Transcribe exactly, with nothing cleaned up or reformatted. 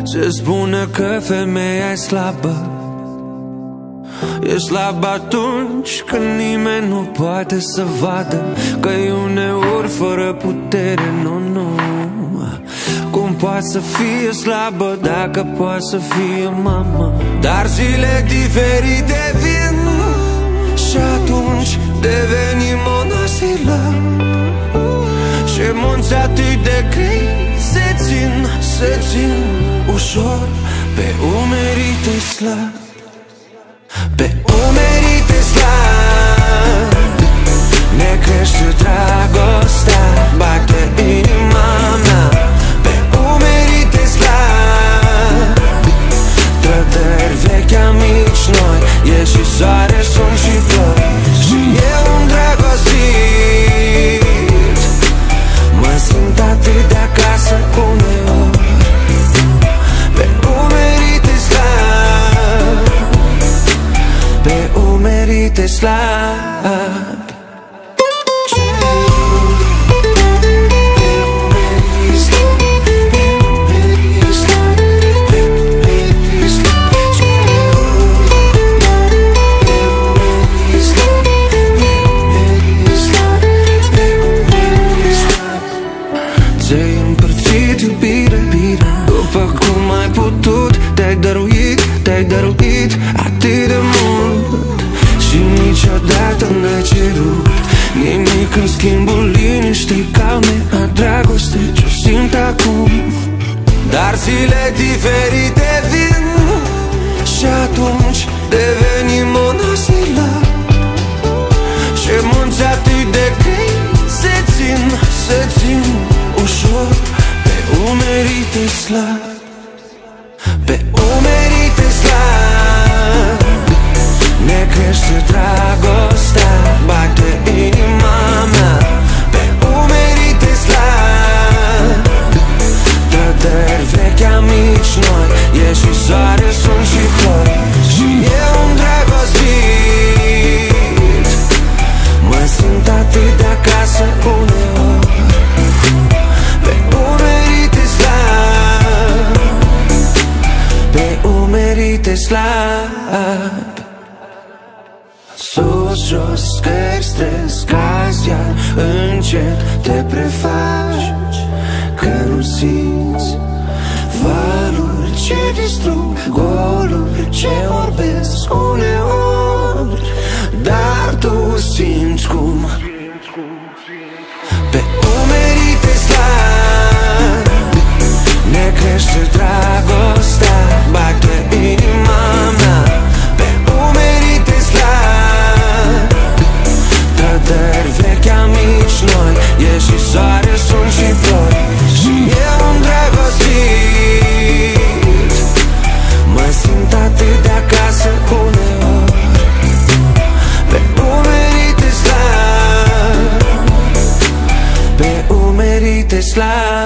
Se spune că femeia e slabă, e slabă atunci când nimeni nu poate să vadă că e uneori fără putere, nu, nu. Cum poate să fie slabă dacă poate să fie mamă? Dar zile diferite vin și atunci devenim monosilă. Și munți atât de grei se țin, se țin ușor pe umerii tăi slabi. Pe umerii tăi slabi ne crește dragostea, bate inima mea. Pe umerii tăi slabi trădări vechi amici noi, e și soare, sunt și flori. Și eu îndrăgostit mă simt atât de acasă uneori. Pe umerii tăi slabi, pe umerii tăi slabi. Te-ai dăruit, te-ai dăruit atât de mult și niciodată n-ai cerut nimic în schimbul liniștii calme a dragostei ce-o simt acum. Dar zile diferite vin și atunci devenim monosilă. Și munți atât de grei se țin, se țin ușor pe umerii tăi slabi. Pe umerii tăi slabi ne crește dragostea, bate inima mea. Pe umerii tăi slabi trădări vechi amici noi, e și soare, sunt și flori. Și eu îndrăgostit mă simt atât de acasă uneori. Pe umerii tăi slabi, pe umerii tăi slabi. Sus, jos, scări, stres, cazi, iar încet te prefaci că nu simți valuri ce distrug, goluri ce orbesc uneori. Dar tu simți cum pe umerii tăi slabi ne crește dragostea, bate inima mea. Pe umerii tăi slabi trădări vechi amici noi, e și soare, sunt și flori. Și eu îndrăgostit mă simt atât de acasă uneori. Pe umerii tăi slabi, pe umerii tăi slabi.